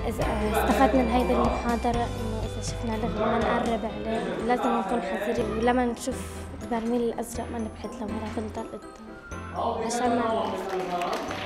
استفدنا من هذه المحاضرة إنه إذا شفنا لغم ما نقرب عليه، لازم نكون حذرين، ولما نشوف البرميل الأزرق ما نبعد لورا، بنضل قدام عشان ما نقرب.